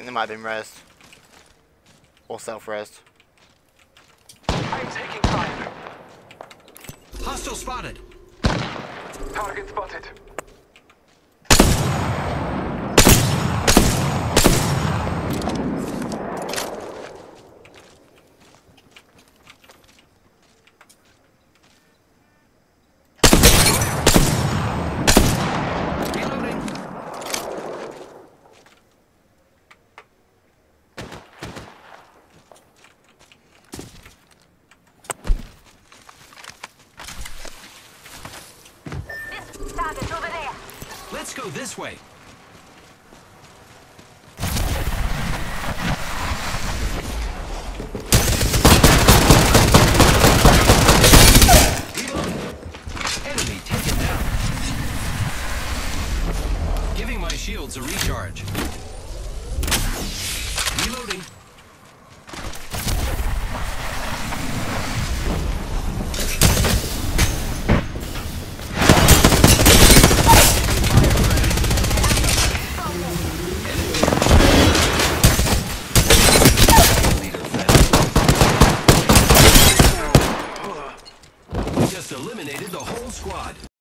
think they might have been rezzed. Or self-rezzed. I'm taking fire. Hostile spotted. Target spotted. Reloading. Target over there. Let's go this way. Reloading. Enemy taken down. Giving my shields a recharge. Reloading. Just eliminated the whole squad.